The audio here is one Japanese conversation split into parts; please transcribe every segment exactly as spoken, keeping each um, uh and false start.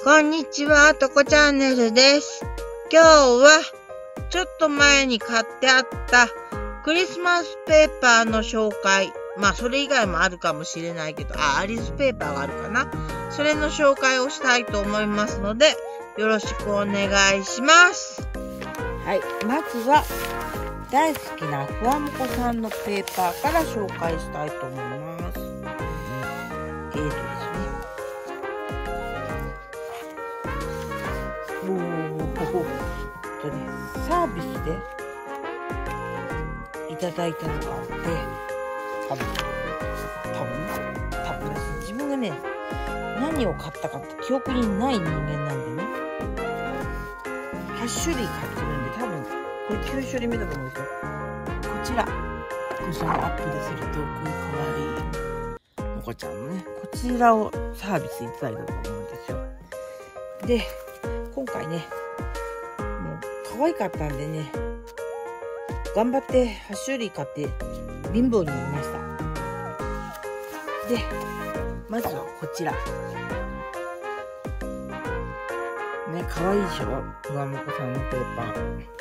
こんにちは、とこチャンネルです。今日は、ちょっと前に買ってあったクリスマスペーパーの紹介。まあ、それ以外もあるかもしれないけど、あ、アリスペーパーがあるかな。それの紹介をしたいと思いますので、よろしくお願いします。はい、まずは、大好きなふわもこさんのペーパーから紹介したいと思います。えーとですね。おーほほとね、サービスでいただいたのがあって、多分、多分、多分です。自分がね、何を買ったかって記憶にない人間なんでね、はち種類買ってるんで、多分、これきゅう種類目だと思うんですよ。こちら、こちらをアップですると、こういう可愛いもこちゃんのね、こちらをサービスいただいたと思うんですよ。で、今回ね、もう可愛かったんでね、頑張ってはち種類買って貧乏になりました。で、まずはこちら。ね、可愛いでしょ？ふわもこさんのペーパー。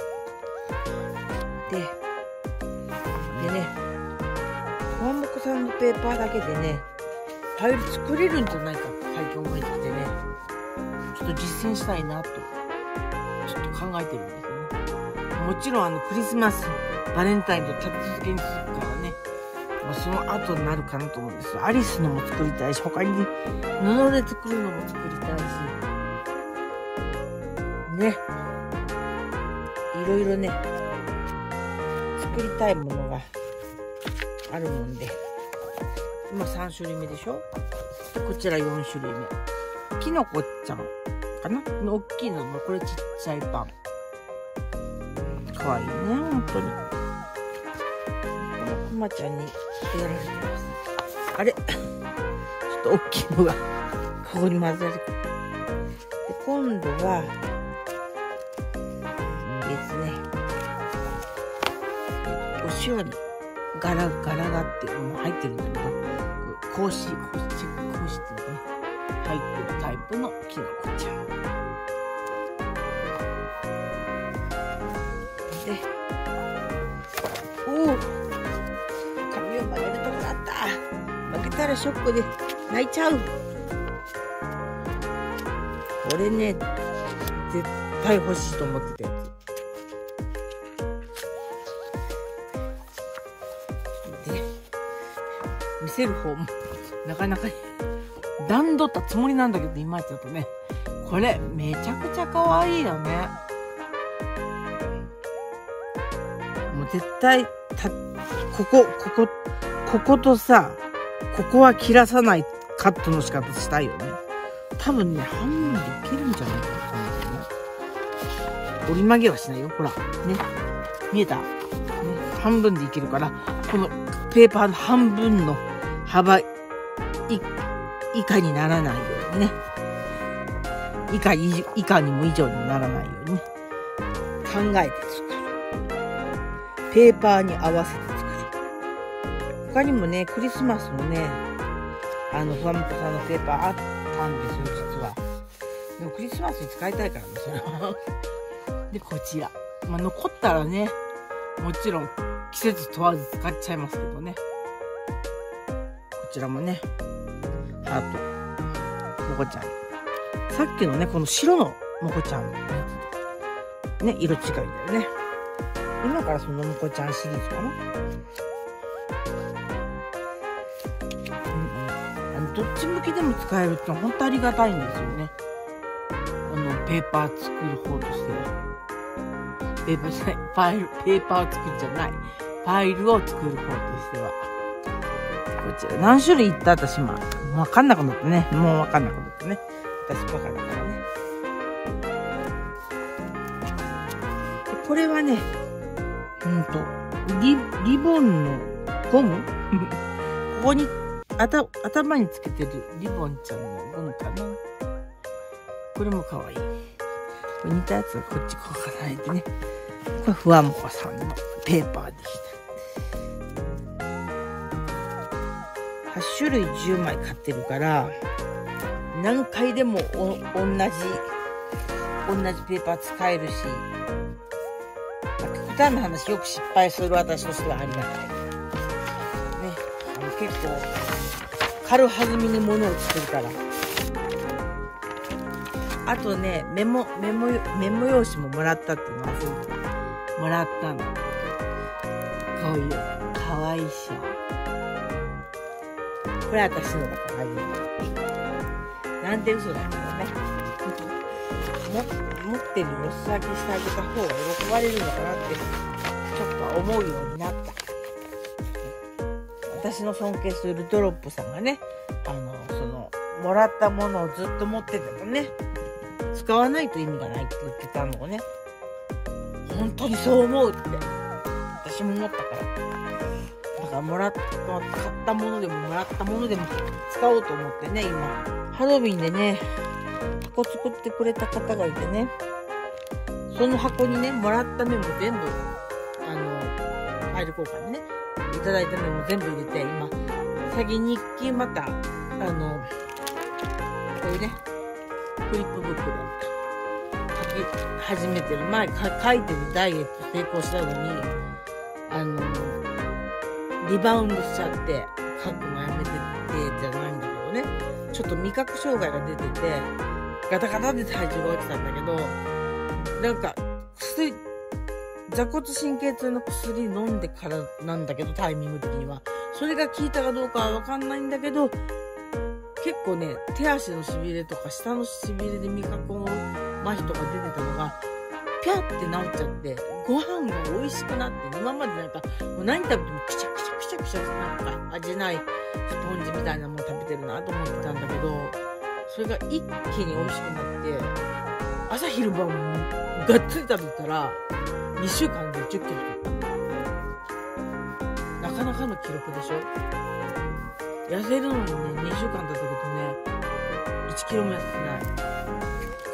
で、でね、ふわもこさんのペーパーだけでね、ファイル作れるんじゃないかって最近思えてきてね、ちょっと実践したいなと、ちょっと考えてるんですよね。もちろんあのクリスマス、バレンタインと立て続けにするからね、まあ、その後になるかなと思うんですよ。アリスのも作りたいし、他に布で作るのも作りたいし、ね、いろいろね、作りたいものがあるもんで、今さん種類目でしょ。こちらよん種類目。きのこちゃんかなの大きいのも、これちっちゃいパン。かわいいね、本当に。このくまちゃんにやられてます。あれちょっと大きいのが、ここに混ぜられてくる。で、今度は、ですね、お塩に柄、柄がって、もう入ってるんだけど、格子、格子、格子っていうのね、入ってるタイプのきのこちゃん。で、おお、髪を曲げるとこだった。負けたらショックで泣いちゃう。これね、絶対欲しいと思ってたやつ。で、見せる方もなかなか段取ったつもりなんだけど、いまいちだとね、これめちゃくちゃ可愛いよね。もう絶対たこここここことさ、ここは切らさないカットの仕方したいよね。多分ね、半分でいけるんじゃないかなと思うんだよね。折り曲げはしないよ、ほらね、見えた？ね、半分でいけるから、このペーパーの半分の幅い以下にならないようにね、以下以以下にも以上にもならないようにね、考えて作る。ペーパーに合わせて作る。他にもね、クリスマスのね、あのふわもこさんのペーパーあったんですよ、実は。でもクリスマスに使いたいからね、それは。で、こちら。まあ、残ったらね、もちろん季節問わず使っちゃいますけどね。こちらもね、ハート、もこちゃん。さっきのね、この白のもこちゃんのやつ。ね、色違いだよね。今からそのもこちゃんシリーズかな。うんうん、あのどっち向きでも使えるってのは本当ありがたいんですよね。あのペーパー作る方としては。ペーパーじゃない、ファイル、ペーパーを作るじゃない。ファイルを作る方としては。こちら、何種類いった私も、わかんなくなってね。もうわかんなくなってね。私バカだからね。で、これはね、うんと、リ、リボンのゴムここに、あた、頭につけてるリボンちゃんのゴムかな。これもかわいい。これ似たやつがこっちこう重ねてね。これふわもこさんのペーパーでした。はち種類じゅうまい買ってるから、 何回でもお同じ同じペーパー使えるし、極端な話、よく失敗する私としてはありがたいね。あの結構軽はずみに物を作るから。あとね、メモメモメモ用紙ももらったっていうのは忘れてた。もらったの。こういうかわいいっしょ。これ私のだからあげる。なんて嘘だけどね。も持ってるよ素揚げしてあげた方が喜ばれるのかなってちょっと思うようになった。私の尊敬するドロップさんがね、あのそのもらったものをずっと持っててもね、使わないと意味がないって言ってたのをね、本当にそう思うって私も思ったから。だからもらった、買ったものでももらったものでも使おうと思ってね、今ハロウィンでね箱作ってくれた方がいてね、その箱にねもらったメモ全部あのファイル交換にねいただいたメモ全部入れて、今最近日記またあのこういうねフリップブックで書き始めてる。前か書いてるダイエット成功したのにあのリバウンドしちゃって書くのやめてってじゃないんだけどね、ちょっと味覚障害が出ててガタガタで体重が落ちたんだけど、なんか薬座骨神経痛の薬飲んでからなんだけど、タイミング的にはそれが効いたかどうかは分かんないんだけど、結構ね手足のしびれとか下のしびれで味覚の麻痺とか出てたのがピャって治っちゃって、ご飯が美味しくなって、今までなんかもう何食べてもくちゃくちゃくちゃくちゃなんか味ないスポンジみたいなもの食べてるなと思ってたんだけど、それが一気に美味しくなって、朝昼晩がっつり食べたらにしゅうかんでじゅっキロ太った。なかなかの記録でしょ。痩せるのにねにしゅうかんだったけどねいちキロも痩せてない。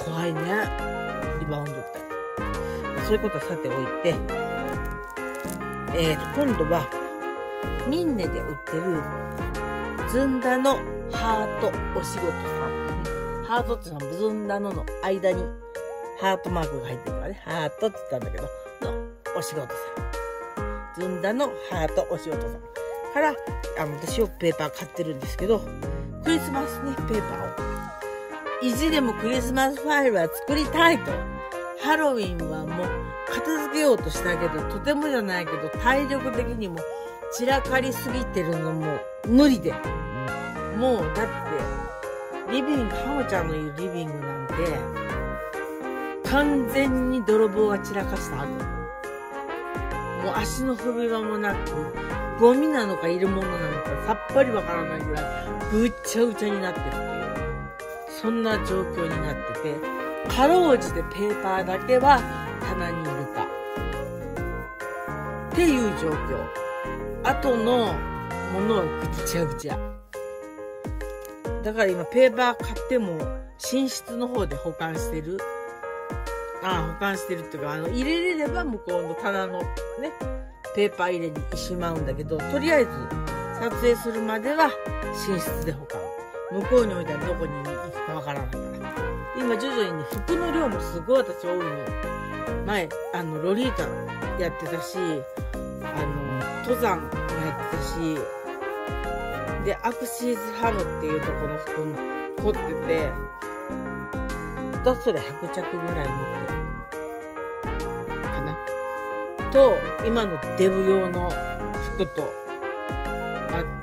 怖いねリバウンドって。そういうことはさておいて、えーと今度はミンネで売ってるずんだのハートお仕事さん。ハートってのはずんだのの間にハートマークが入ってるからね、ハートって言ったんだけどのお仕事さん。ずんだのハートお仕事さんからあの私よくペーパー買ってるんですけど、クリスマスねペーパーを意地でもクリスマスファイルは作りたいと。ハロウィンはもう片付けようとしたけど、とてもじゃないけど体力的にも散らかりすぎてるのも無理で、もうだってリビング、ハモちゃんのいるリビングなんて完全に泥棒が散らかした後、もう足の踏み場もなくゴミなのかいるものなのかさっぱりわからないぐらいぐっちゃぐちゃになってるっていう、そんな状況になってて、かろうじてペーパーだけは棚に入れたっていう状況。あとのものはぐちゃぐちゃだから今ペーパー買っても寝室の方で保管してる。ああ保管してるっていうか、あの入れれれば向こうの棚のねペーパー入れにしまうんだけど、とりあえず撮影するまでは寝室で保管。向こうに置いたらどこに行くかわからないから。今徐々にね服の量もすごい私多いの。前あのロリータやってたし、あの登山もやってたしで、アクシーズハムっていうところの服も凝ってて、だそれひゃくちゃくぐらい持ってるかなと、今のデブ用の服とあって、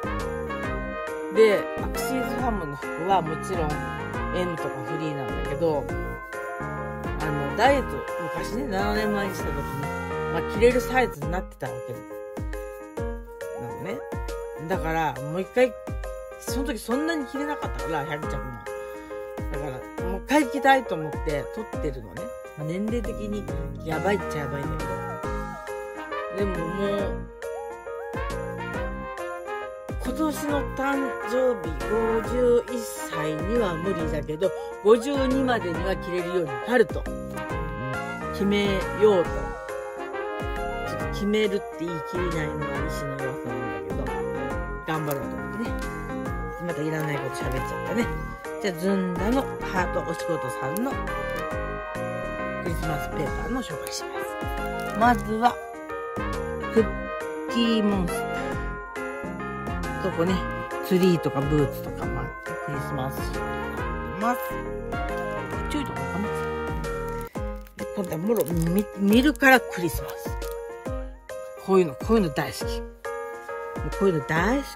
でアクシーズハムの服はもちろん エム とかフリーなんだけど、あのダイエット昔ねななねんまえにした時に、まあ、着れるサイズになってたわけなのね。だからもう一回、その時そんなに着れなかったからひゃくちゃくも、だからもう一回着たいと思って撮ってるのね。まあ、年齢的にやばいっちゃやばいんだけど、でももう今年の誕生日ごじゅういっさいには無理だけどごじゅうにまでには着れるようになると決めようと。ちょっと決めるって言い切れないのは意志の弱さなんだけど、頑張ろうと思ってね。またいらないこと喋っちゃったね。 じゃあ、ずんだのハートお仕事さんのクリスマスペーパーの紹介します。まずは、クッキーモンスター。そこね、ツリーとかブーツとかもあって、クリスマス仕様になってます。ちょいとかかな。で、今度はもろ見、見るからクリスマス。こういうの、こういうの大好き。もうこういうの大好き。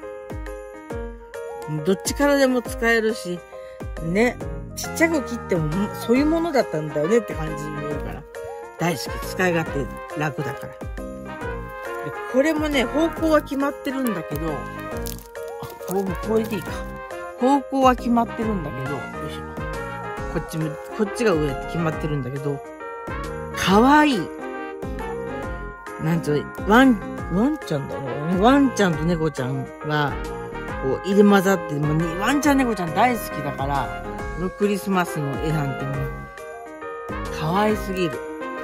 どっちからでも使えるし、ね、ちっちゃく切ってもそういうものだったんだよねって感じに見えるから、大好き。使い勝手楽だから。で、これもね、方向は決まってるんだけど、あ、これもこれでいいか。方向は決まってるんだけど、よいしょ。こっちも、こっちが上って決まってるんだけど、かわいい。なんつうの、ワン、ワンちゃんだろうね。ワンちゃんと猫ちゃんが、こう、入れ混ざって、もうね、ワンちゃん猫ちゃん大好きだから、このクリスマスの絵なんてもう、可愛すぎる。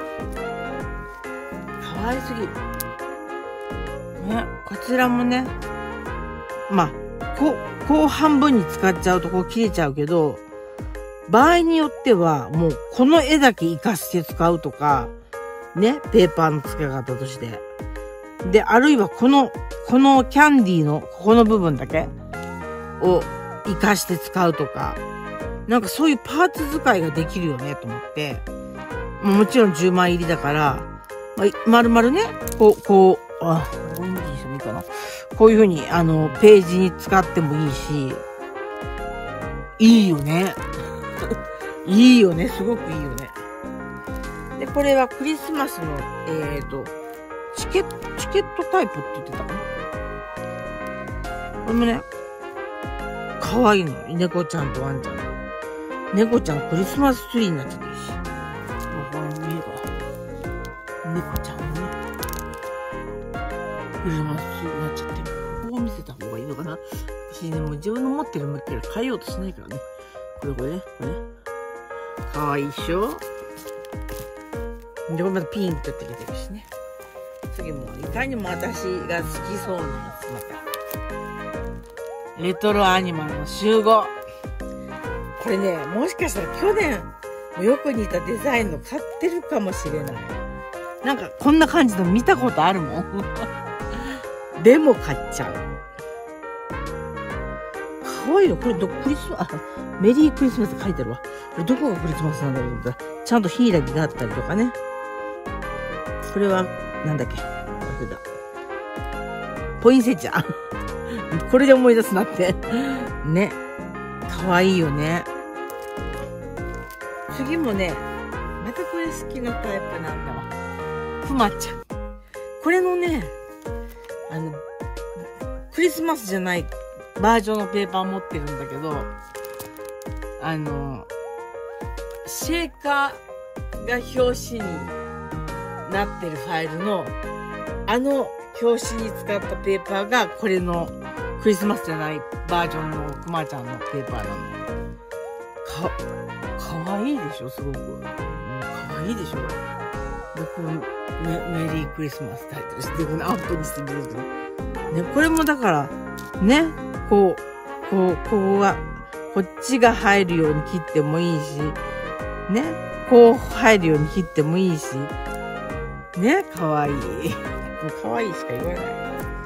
可愛すぎる。ね、こちらもね、まあ、こう、こう半分に使っちゃうとこう切れちゃうけど、場合によっては、もうこの絵だけ活かして使うとか、ね、ペーパーの付け方として。で、あるいはこの、このキャンディーのここの部分だけを活かして使うとか、なんかそういうパーツ使いができるよねと思って、もちろんじゅうまい入りだから、まあ、丸々ね、こう、こう、あ、こういう風にしてもいいかな。こういう風に、あの、ページに使ってもいいし、いいよね。いいよね。すごくいいよね。で、これはクリスマスの、えーと、チケット、チケットタイプって言ってたかな。これもね、かわいいの。猫ちゃんとワンちゃん。猫ちゃんクリスマスツリーになっちゃってるし。これ見えるか。猫ちゃんね。クリスマスツリーになっちゃってる。ここを見せた方がいいのかな。私ね、もう自分の持ってる向きから変えようとしないからね。これこれね。これね。かわいいっしょ。で、これまたピンクって出てるしね。次も、いかにも私が好きそうなやつ、また。レトロアニマルの集合。これね、もしかしたら去年、よく似たデザインの買ってるかもしれない。なんか、こんな感じの見たことあるもん。でも買っちゃう。かわいいよ。これど、クリスマス、あ、メリークリスマスって書いてあるわ。これどこがクリスマスなんだろうと思ったら、ちゃんとヒイラギがあったりとかね。これは、なんだっけ忘れた。ポインセチア。これで思い出すなって。ね。かわいいよね。次もね、またこれ好きなタイプなんだわ。くまちゃん。これのね、あの、クリスマスじゃないバージョンのペーパー持ってるんだけど、あの、シェーカーが表紙になってるファイルの、あの表紙に使ったペーパーがこれのクリスマスじゃないバージョンのくまちゃんのペーパーなの。か、かわいいでしょすごく。うん、かわいいでしょで、このメ、メリークリスマスタイトルして、このアップにしてみるけど。ね、これもだから、ね、こう、こう、ここが、こっちが入るように切ってもいいし、ね、こう入るように切ってもいいし、ね、かわいい。もうかわいいしか言わない。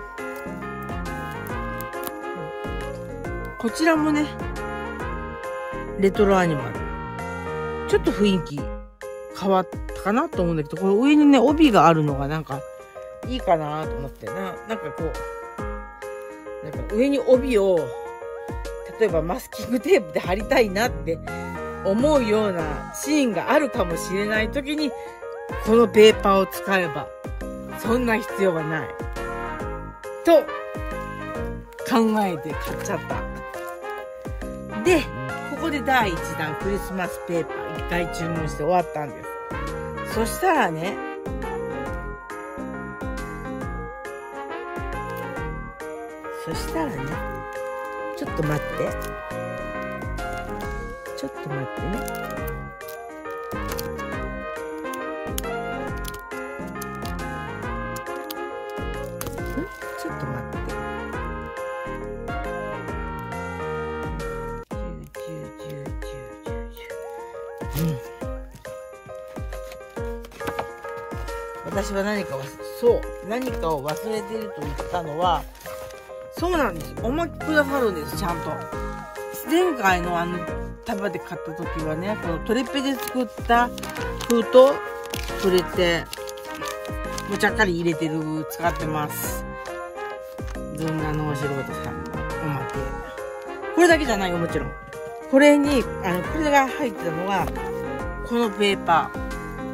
こちらもね、レトロアニマル。ちょっと雰囲気変わったかなと思うんだけど、この上にね、帯があるのがなんかいいかなと思ってな、なんかこう、なんか上に帯を、例えばマスキングテープで貼りたいなって思うようなシーンがあるかもしれないときに、このペーパーを使えば、そんな必要はない。と、考えて買っちゃった。で、ここでだいいちだんクリスマスペーパーいっかい注文して終わったんです。そしたらね、そしたらね、ちょっと待って。ちょっと待ってね。ちょっと待って。じゅう、じ私は何かを、そう、何かを忘れてると言ったのは、そうなんです。おまけくださるんです、ちゃんと。前回のあの、束で買った時はね、このトレペで作った封筒くれて、もうちゃっかり入れてる、使ってます。ずんがのおしろうとさんのおまけ。これだけじゃないよ、もちろん。これに、あの、これが入ってたのは、このペーパー。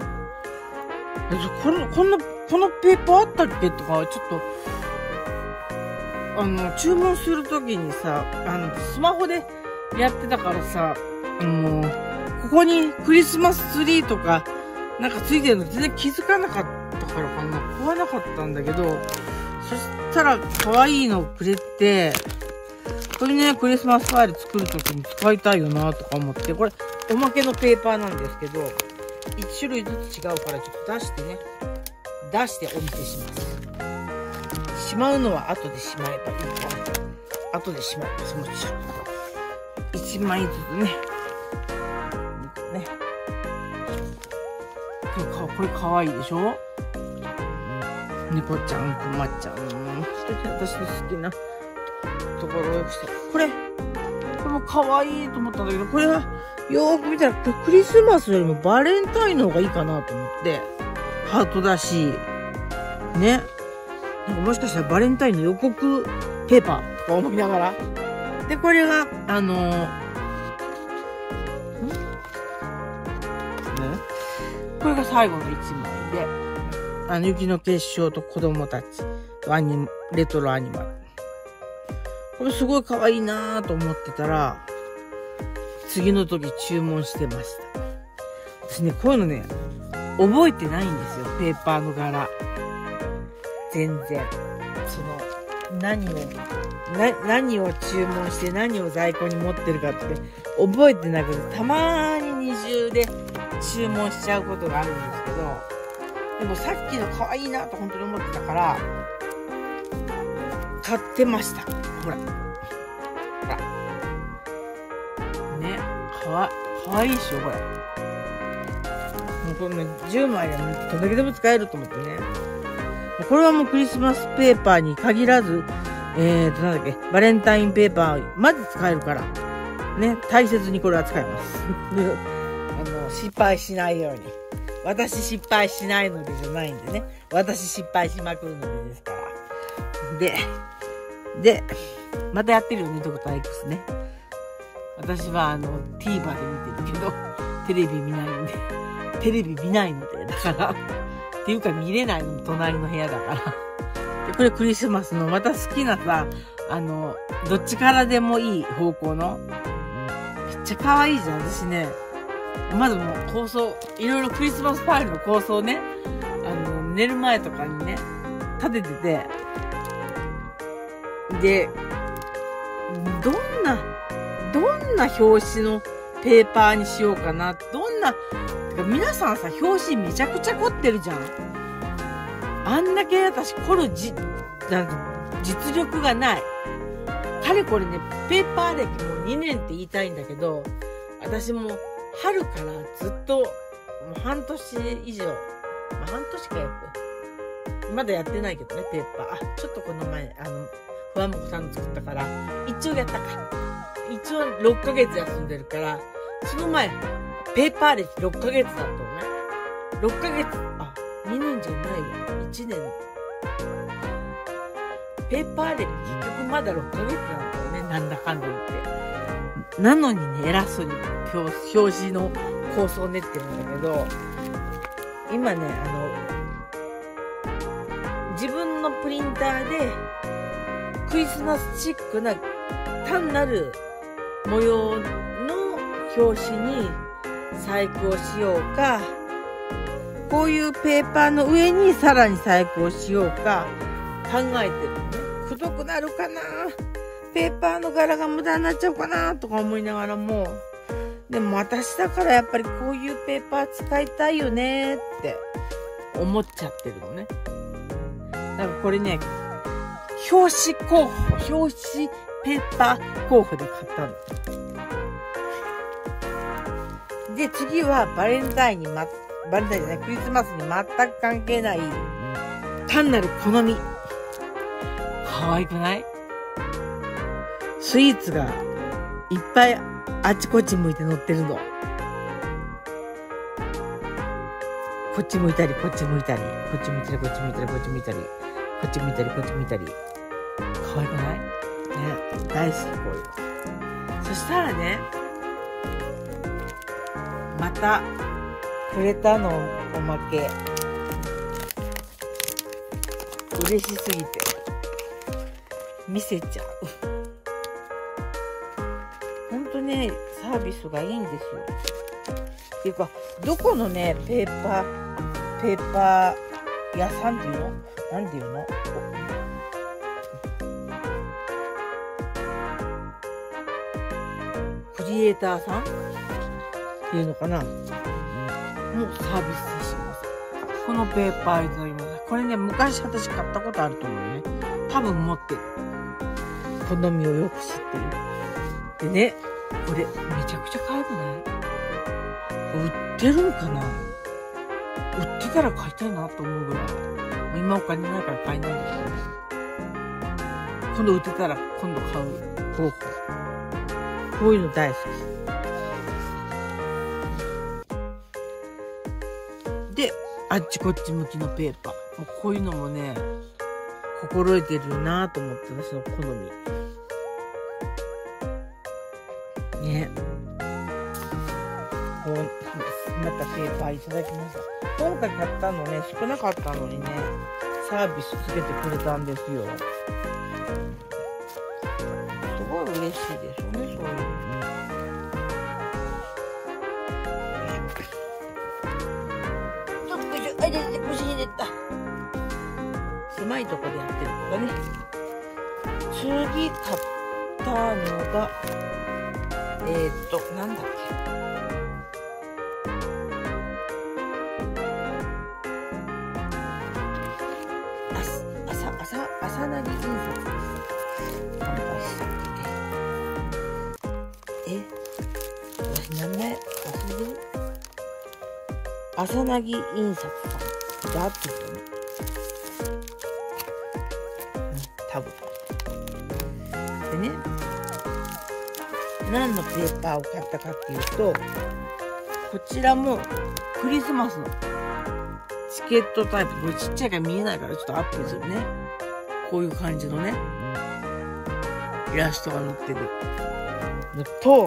この、こんな、このペーパーあったっけとか、ちょっと、あの、注文するときにさ、あの、スマホでやってたからさ、もう、ここにクリスマスツリーとか、なんかついてるの全然気づかなかったからかな。買わなかったんだけど、そしたら可愛いのをくれて、これね、クリスマスファイル作るときに使いたいよなとか思って、これ、おまけのペーパーなんですけど、いち種類ずつ違うからちょっと出してね、出してお見せします。しまうのは後でしまえばいいから、後でしまいます、もちろん。いちまいずつね。ね。これか、これかわいいでしょ？猫ちゃん、くまちゃん。私の好きなところをよくした。これ、これもかわいいと思ったんだけど、これは、よーく見たら、クリスマスよりもバレンタインの方がいいかなと思って、ハートだし、ね。なんかもしかしたらバレンタインの予告ペーパーとか思いながら。で、これが、あのー、ん？ね。これが最後の一枚で、あの、雪の結晶と子供たち、アニレトロアニマル。これすごい可愛いなぁと思ってたら、次の時注文してました。私ね、こういうのね、覚えてないんですよ。ペーパーの柄。全然。その、何を、な、何を注文して何を在庫に持ってるかって覚えてなくて、たまーに二重で注文しちゃうことがあるんですけど、でもさっきの可愛いなと本当に思ってたから、買ってました。ほら。ほら。ね。かわ、かわいいっしょ、これ。もうこれね、じゅうまいでもどれだけでも使えると思ってね。これはもうクリスマスペーパーに限らず、えーと、なんだっけ、バレンタインペーパーまで使えるから、ね、大切にこれは使います。あの、失敗しないように。私失敗しないのでじゃないんでね。私失敗しまくるのでですから。で、で、またやってるよね、ドクター X ね。私はあの、TVer で見てるけど、テレビ見ないんで、テレビ見ないので、だから、っていうか見れないの、隣の部屋だから。で、これクリスマスの、また好きなさ、あの、どっちからでもいい方向の、めっちゃ可愛いじゃん、私ね。まずもう構想、いろいろクリスマスファイルの構想ね、あの、寝る前とかにね、立ててて、で、どんな、どんな表紙のペーパーにしようかな。どんな、てか皆さんさ、表紙めちゃくちゃ凝ってるじゃん。あんだけ私凝るじ、なんか実力がない。かれこれね、ペーパー歴もにねんって言いたいんだけど、私も春からずっと、もう半年以上、まあ、半年かよく。まだやってないけどね、ペーパー。あ、ちょっとこの前、あの、ふわもこさんの作ったから、一応やったか。一応ろっかげつ休んでるから、その前、ペーパー歴ろっかげつだったのね。ろっかげつ、あ、にねんじゃないわ。いちねん。ペーパー歴結局まだろっかげつなんだよね。なんだかんだ言って。なのにね、偉そうに表、表紙の構想を練ってるんだけど、今ね、あの、自分のプリンターで、クリスマスチックな単なる模様の表紙に細工をしようか、こういうペーパーの上にさらに細工をしようか考えてるのね。くどくなるかな、ペーパーの柄が無駄になっちゃうかなとか思いながらも、でも私だからやっぱりこういうペーパー使いたいよねって思っちゃってるのね。だからこれね、表紙候補、表紙ペーパー候補で買ったの。 で、次はバレンタインにま、バレンタインじゃない、クリスマスに全く関係ない、単なる好み。可愛くない？スイーツがいっぱいあっちこっち向いて乗ってるの。こっち向いたり、こっち向いたり、こっち向いたり、こっち向いたり、こっち向いたり、こっち向いたり、こっち向いたり。可愛くない？ね、大好き、こういうの。そしたらね、また、くれたのおまけ。嬉しすぎて、見せちゃう。ほんとね、サービスがいいんですよ。っていうか、どこのね、ペーパー、ペーパー屋さんっていうの？なんていうの？クリエイターさんっていうのかな？もうサービスします。このペーパーいただきます。これね、昔私買ったことあると思うよね。多分持ってる。好みをよく知ってる。でね、これめちゃくちゃ可愛くない？売ってるんかな？売ってたら買いたいなと思うぐらい。今お金ないから買えないんですよね。今度売ってたら今度買う方法。こういうの大好き。で、あっちこっち向きのペーパー。もうこういうのもね、心得てるなと思って、私の好み。ね。こう、またペーパーいただきました。今回買ったのね、少なかったのにね、サービスつけてくれたんですよ。すごい嬉しいでしょうね、そういうの。あ、出て、腰に出た。狭いとこでやってるからね。次買ったのが、えーっと、なんだっけ。あす、あさ、あさ、あさなぎ印刷です。販売したっけ。え、私名前忘れてる？朝なぎ印刷さんだって言ったね。うん、多分。でね、何のペーパーを買ったかっていうと、こちらもクリスマスのチケットタイプ。これちっちゃいから見えないからちょっとアップするね。こういう感じのね、イラストが載ってるのと、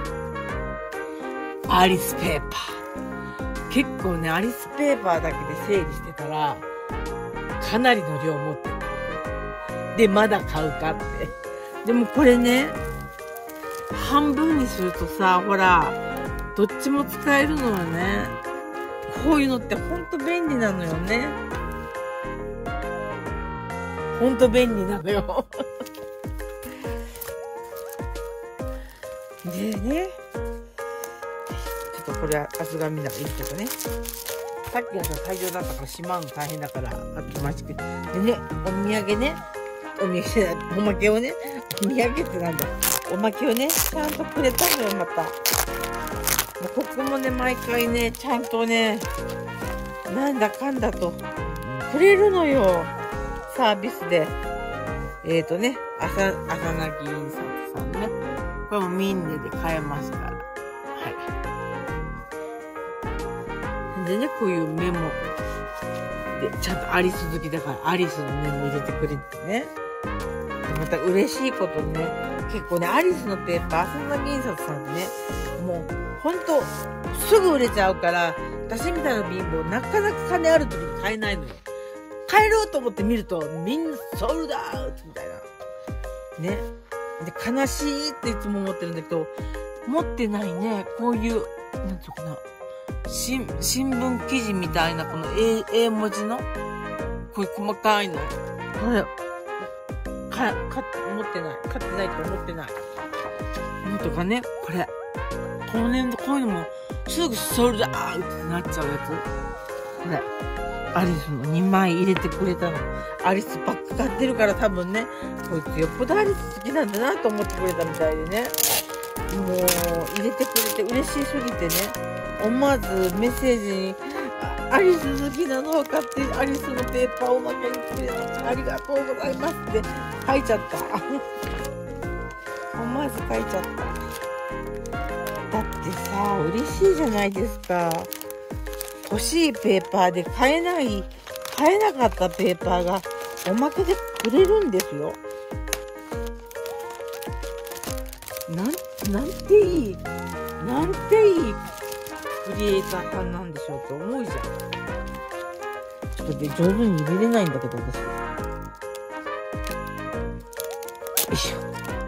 アリスペーパー。結構ね、アリスペーパーだけで整理してたら、かなりの量持ってる。で、まだ買うかって。でもこれね、半分にするとさ、ほら、どっちも使えるのよね。こういうのってほんと便利なのよね。ほんと便利なのよ。でね、これは厚紙だからいいけどね。さっきはさ、大量だったからしまうの大変だから、あとましく。でね、お土産ね、お土産じゃない、おまけをね、お土産ってなんだ、おまけをね、ちゃんとくれたのよ、また。もうここもね、毎回ね、ちゃんとね、なんだかんだと、くれるのよ、サービスで。えーとね、朝、朝なぎ印刷さんね。これもミンネで買えますから。はい。でね、こういうメモ。で、ちゃんとアリス好きだから、アリスのメモ入れてくれてね。でまた嬉しいことにね、結構ね、アリスのペーパー、朝なぎ印刷さんってね、もう、ほんと、すぐ売れちゃうから、私みたいな貧乏、なかなか金ある時に買えないのよ。帰ろうと思って見ると、みんなソールドアウトみたいな。ね。で、悲しいっていつも思ってるんだけど、持ってないね、こういう、なんていうかな、新、新聞記事みたいな、この A、英文字の、こういう細かいの。これ、か、か、持ってない。買ってないと思ってない。のとかね、これ。この年度、こういうのも、すぐソールドアウトってなっちゃうやつ。これ。アリスのにまい入れてくれたの。アリスばっか買ってるから多分ね、こいつよっぽどアリス好きなんだなと思ってくれたみたいでね。 もう入れてくれて嬉しすぎてね、思わずメッセージに「アリス好きなの分かってアリスのペーパーをおまけにくれたありがとうございます」って書いちゃった思わず書いちゃった。だってさ、嬉しいじゃないですか。欲しいペーパーで買えない買えなかったペーパーがおまけでくれるんですよ。なんなんていいなんていいクリエイターさんなんでしょうって思うじゃん。ちょっとで上手に入れれないんだけど私。よいしょ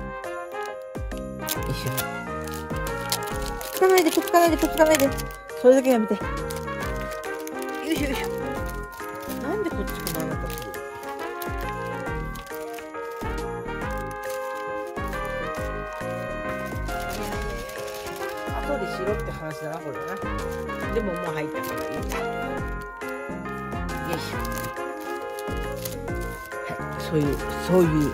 よいしょ。くっつかないでくっつかないでくっつかないで。それだけやめて。よいしょよいしょ。なんでこっちかな、あなた。後でしろって話だなこれな。でももう入ったからいいんだ。よいしょ。はい、そういうそういう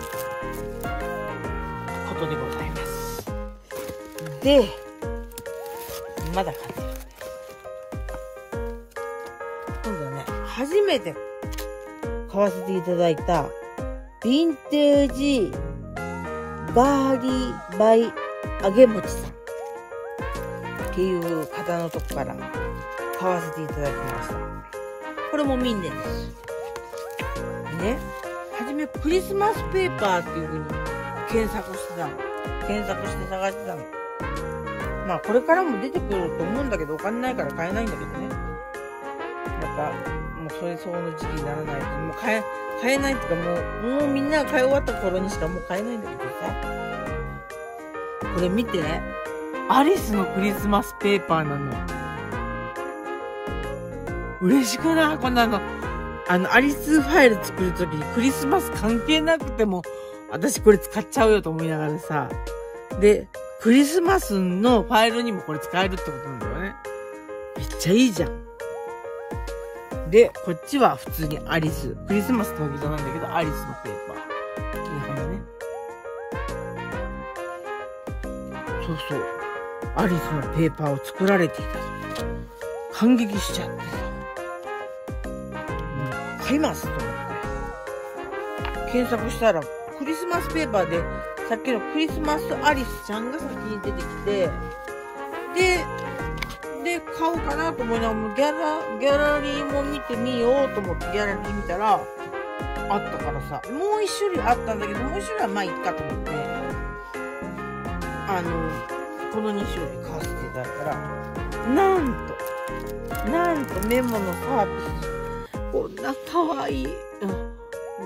ことでございます。で、まだ買ってる。今度はね、初めて買わせていただいたヴィンテージバーリーバイ揚げ餅さんっていう方のとこから買わせていただきました。これもミンネです。でね、はじめクリスマスペーパーっていう風に検索してたの。検索して探してたの。まあこれからも出てくると思うんだけど、お金ないから買えないんだけどね。また、もうそれ相応の時期にならないと、もう買え、買えないっていうかもう、もうみんなが買い終わった頃にしかもう買えないんだけどさ。これ見て。アリスのクリスマスペーパーなの。嬉しくない？こんなの。あの、アリスファイル作るときにクリスマス関係なくても、私これ使っちゃうよと思いながらさ。で、クリスマスのファイルにもこれ使えるってことなんだよね。めっちゃいいじゃん。で、こっちは普通にアリス。クリスマスってわけじゃないんだけど、アリスのペーパー。こんな感じね。そうそう。アリスのペーパーを作られていたと。感激しちゃってさ。うん、買いますと思って。検索したら、クリスマスペーパーで、さっきのクリスマスアリスちゃんが先に出てきて、で、で、買おうかなと思いながら、ギャラ、ギャラリーも見てみようと思ってギャラリー見たら、あったからさ、もう一種類あったんだけど、もう一種類はまあいいかと思って、あの、このに種類買わせていただいたら、なんと、なんとメモのサービス、こんな可愛い、うん、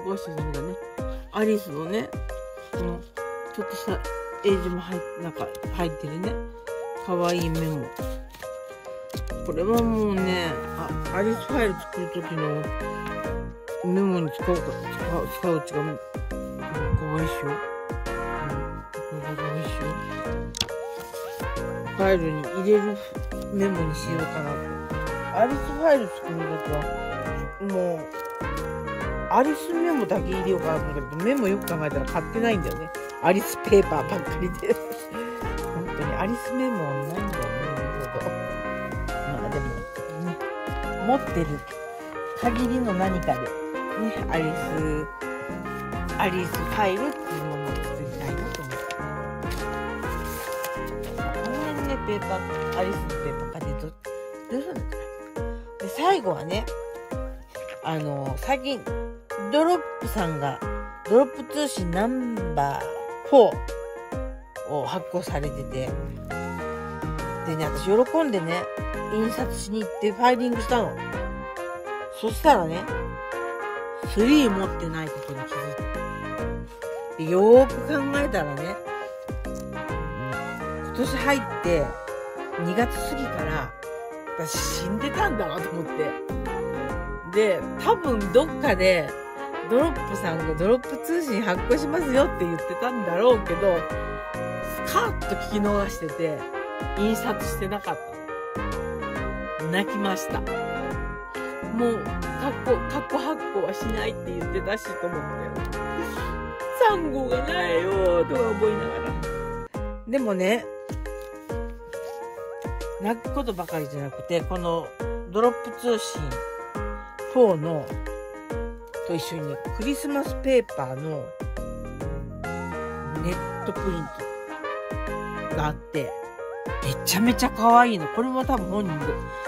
ご主人がね、アリスのね、この、ちょっとしたエージも入って、なんか入ってるね、可愛いメモ。これはもうね、あ、アリスファイル作るときのメモに使うか、使う、使ううちが、うん、可愛いっしょ。うん、可愛いっしょ。ファイルに入れるメモにしようかなと。アリスファイル作るんだったら、もう、アリスメモだけ入れようかなと思ったけど、メモよく考えたら買ってないんだよね。アリスペーパーばっかりで。本当にアリスメモはないんだよね。まあでも、ね、持ってる限りの何かで、ね、アリス、アリスファイルっていうものを作りたいなと思って。この辺ね、ペーパー、アリスのペーパー買ってど、どうするんだっけ。で、最後はね、あの、最近、ドロップさんが、ドロップ通信ナンバーフォーを発行されてて、でね、私喜んでね、印刷しに行ってファイリングしたの。そしたらね、スリー持ってないことに気づいた。で、よーく考えたらね、今年入ってにがつ過ぎから私死んでたんだなと思って。で、多分どっかでドロップさんがドロップ通信発行しますよって言ってたんだろうけど、スカッと聞き逃してて、印刷してなかった。泣きました。もう、過去、過去発行はしないって言ってたしと思って。さん号がないよーとか思いながら。 でもね、泣くことばかりじゃなくて、このドロップ通信フォーのと一緒にクリスマスペーパーのネットプリントがあって、めちゃめちゃ可愛いの。これも多分本人で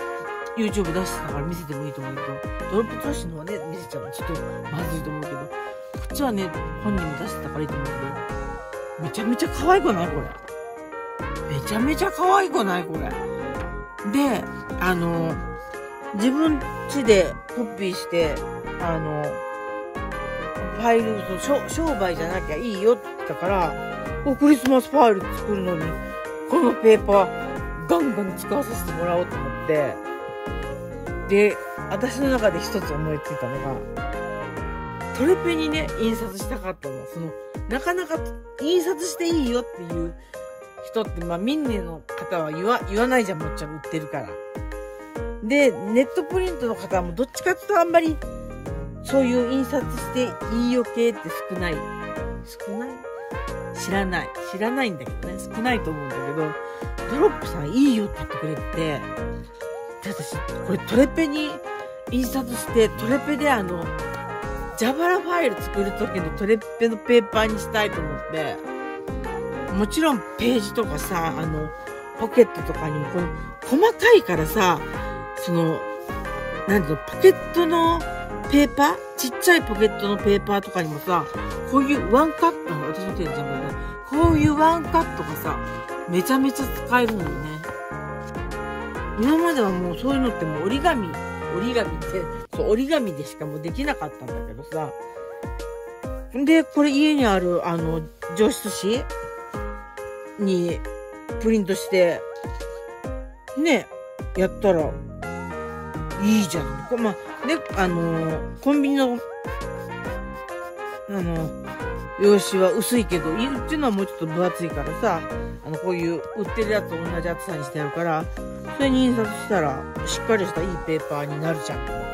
YouTube 出してたから見せてもいいと思うけど、ドロップ通信のはね、見せちゃうのちょっとまずいと思うけど、こっちはね、本人も出してたからいいと思うけど、めちゃめちゃ可愛くないこれ。めちゃめちゃ可愛くないこれ。で、あの、自分家でコピーして、あの、ファイル、その商売じゃなきゃいいよって言ったから、おクリスマスファイル作るのに、このペーパーガンガン使わさせてもらおうと思って、で、私の中で一つ思いついたのが、トレペにね、印刷したかったの。その、なかなか印刷していいよっていう人って、まあ、民ネの方は言わ、言わないじゃん、もっちゃん売ってるから。で、ネットプリントの方もどっちかっていうとあんまり、そういう印刷していいよ系って少ない。少ない知らない。知らないんだけどね。少ないと思うんだけど、ドロップさんいいよって言ってくれて、で、私、これトレペに印刷して、トレペであの、ジャバラファイル作るときのトレペのペーパーにしたいと思って、もちろんページとかさ、あの、ポケットとかにも、この、細かいからさ、その、なんていうの、ポケットのペーパーちっちゃいポケットのペーパーとかにもさ、こういうワンカット、私の手で全部だな。こういうワンカットがさ、めちゃめちゃ使えるのよね。今まではもうそういうのってもう折り紙、折り紙って、そう、折り紙でしかもうできなかったんだけどさ。で、これ家にある、あの、上質紙にプリントして、ね、やったら、いいじゃん。こまあ、で、あのー、コンビニの、あの、用紙は薄いけど、うちのはもうちょっと分厚いからさ、あの、こういう売ってるやつと同じ厚さにしてあるから、それに印刷したら、しっかりしたいいペーパーになるじゃんと思って。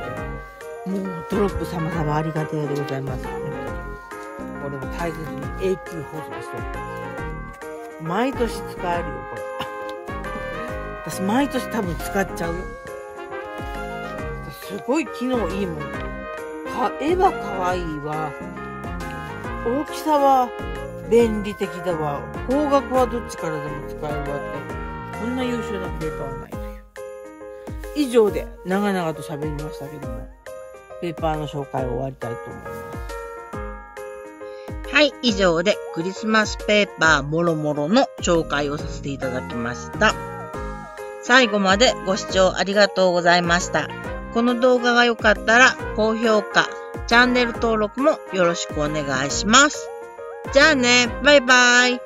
もう、ドロップ様々ありがてえでございます。本当に。これも大切に永久保存しておく。毎年使えるよ、これ。私、毎年多分使っちゃうよ。すごい機能いいもん。か、絵は可愛いわ。大きさは便利的だわ。方角はどっちからでも使えるわって。こんな優秀なペーパーはないという。以上で長々と喋りましたけども、ペーパーの紹介を終わりたいと思います。はい、以上でクリスマスペーパーもろもろの紹介をさせていただきました。最後までご視聴ありがとうございました。この動画が良かったら高評価、チャンネル登録もよろしくお願いします。じゃあね、バイバイ。